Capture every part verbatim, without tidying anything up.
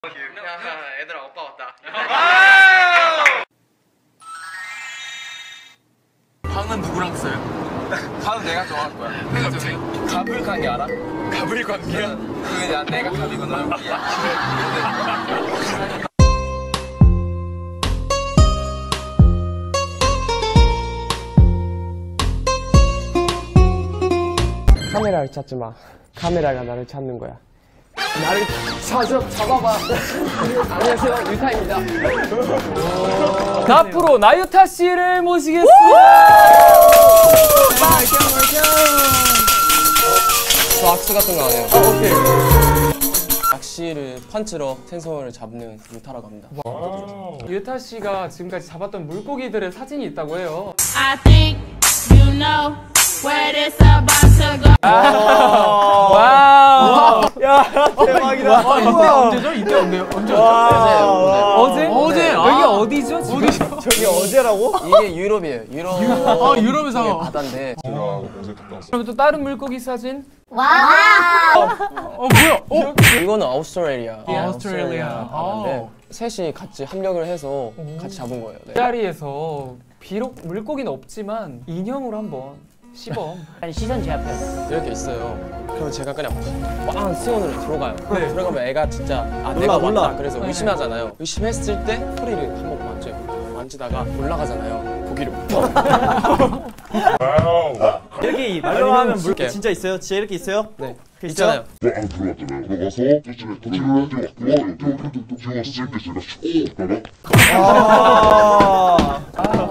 야, 얘들아 오빠 왔다. 방은 누구랑 써요? 방은 내가 정할 거야. 내가 정해. 가불 관계 알아? 가브리 관계야? 그게 야 내가 갑이고 너는 B야. 카메라를 찾지 마. 카메라가 나를 찾는 거야. 나를 찾아, 잡아봐. 안녕하세요, 유타입니다. 앞으로 나유타 씨를 모시겠습니다. 저 악수 같은 거 안 해요. 아, 오케이. 낚시를 펀치로 생선을 잡는 유타라고 합니다. 유타 씨가 지금까지 잡았던 물고기들의 사진이 있다고 해요. I think you know where this about to go. 와우. 야 대박이다. 와, 이때 언제죠? 이때 언제요? 언제죠? 어제? 어제? 여기 어디죠? 지금? 저기 어제라고? 이게 유럽이에요. 유럽. 아, 유럽에서. 바다인데. 그럼 또 다른 물고기 사진? Wow. 어, 뭐야? 어? 이거는 아우스트레일리아. 예, 아우스트레일리아. 바다인데 아. 셋이 같이 합력을 해서 같이 잡은 거예요. 네. 이 자리에서 비록 물고기는 없지만 인형으로 한번 시범. 아니 시선 제압해요. 이렇게 있어요. 그러면 제가 그냥 빵 수온으로 들어가요. 네. 들어가면 애가 진짜 아 몰라, 내가 몰라. 맞다 그래서 의심하잖아요. 의심했을 때 소리를 한번 만져요. 만지다가 올라가잖아요. 고기를 이렇게 말로 하면 물 줄게요. 진짜 있어요? 진짜 이렇게 있어요? 네 그 있잖아요. 안 들어갔잖아요. 들어가서 도치를 도치를 뛰어왔고 뛰어왔고 뛰어왔을 때 제가 슉 가라.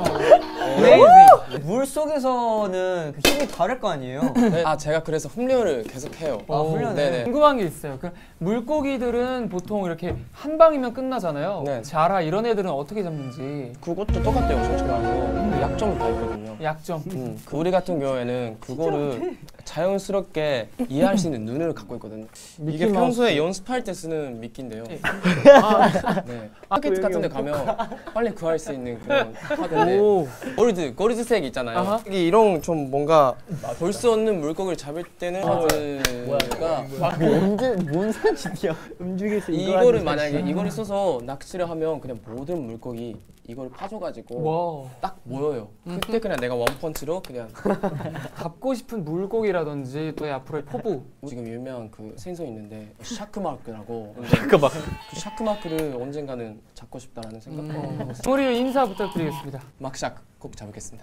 물 속에서는 그 힘이 다를 거 아니에요? 네. 아 제가 그래서 훈련을 계속 해요. 아, 훈련을? 네네. 궁금한 게 있어요. 그 물고기들은 보통 이렇게 한 방이면 끝나잖아요. 네. 자라 이런 애들은 어떻게 잡는지. 그것도 똑같아요. 솔직히 말해서 약점이 다 있거든요. 약점. 음, 그 우리 같은 경우에는 그거를 자연스럽게 이해할 수 있는 눈을 갖고 있거든요. 이게 평소에 연습할 때 쓰는 미끼인데요. 아, 네. 마켓 같은 데 가면 빨리 구할 수 있는 그런 카드인데 골드, 골드색 있잖아요. 아하. 이게 이런 좀 뭔가 볼 수 없는 물고기를 잡을 때는 카드가 언제 뭔 사진이야? 움직여서 이거를 만약에 이거를 써서 낚시를 하면 그냥 모든 물고기 이거를 파줘가지고 와. 딱 모여요. 그때 그냥 내가 원펀치로 그냥 잡고 싶은 물고기라든지 또 앞으로의 포부. 지금 유명한 그 생선 있는데 샤크마크라고 샤크마크. 그 샤크마크를 언젠가는 잡고 싶다라는 생각을 하고 있어요. 우리 인사 부탁드리겠습니다. 막샥 꼭 잡겠습니다.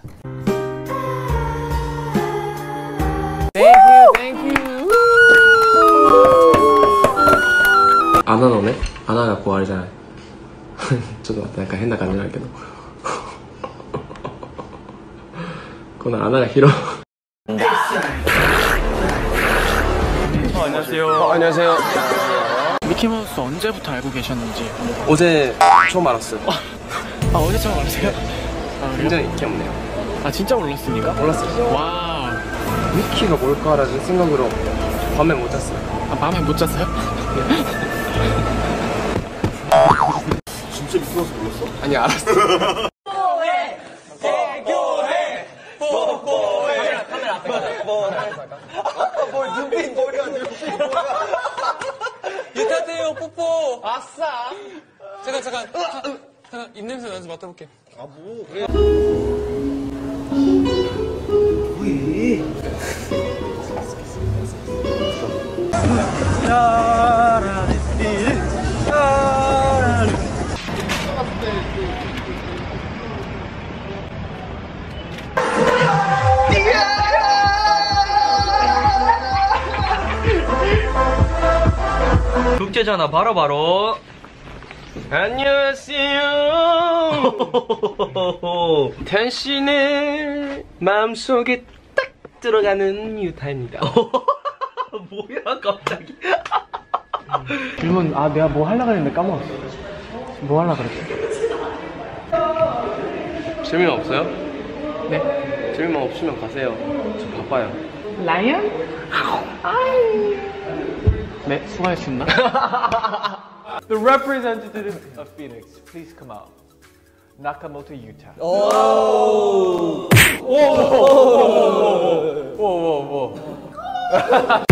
땡큐 땡큐. 안 하네 안 하가怖いじゃない ちょっと待ってなんか変な感じになるけどこの穴が広い 어, 안녕하세요. 어, 안녕하세요. 미키마우스 언제부터 알고 계셨는지. 어제 처음 알았어요. 아 어제 처음 알았어요? 아, 굉장히 인기 없네요. 아 진짜 몰랐습니까? 몰랐어요. 와우. 미키가 뭘까라는 생각으로 밤에 못 잤어요. 아 밤에 못 잤어요? 진짜 미끄러워서 몰랐어? 아니 알았어. 유타테요 뽀뽀. 아싸. 잠깐 잠깐. 잠깐 입냄새 나서 맡아볼게. 아 뭐? 그래. 국제전화 바로바로. 안녕하세요. 당신의 마음속에 딱 들어가는 유타입니다. 뭐야 갑자기? 질문 아 내가 뭐 하려고 했는데 까먹었어. 뭐 하려고 그랬어? 질문 없어요? 네. 질문 없으면 가세요. 저 바빠요. 라이언? 네, 수고하셨습니다. The representative of Phoenix, please come out. Nakamoto Yuta. 오. 오. 오. 오. 오.